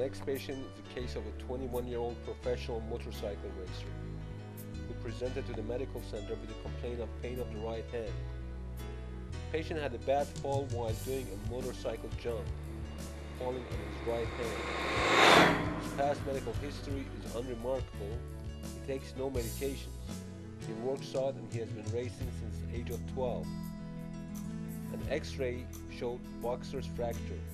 next patient is the case of a 21-year-old professional motorcycle racer who presented to the medical center with a complaint of pain of the right hand. The patient had a bad fall while doing a motorcycle jump, falling on his right hand. His past medical history is unremarkable. He takes no medications. He works out and he has been racing since the age of 12. An X-ray showed boxer's fracture.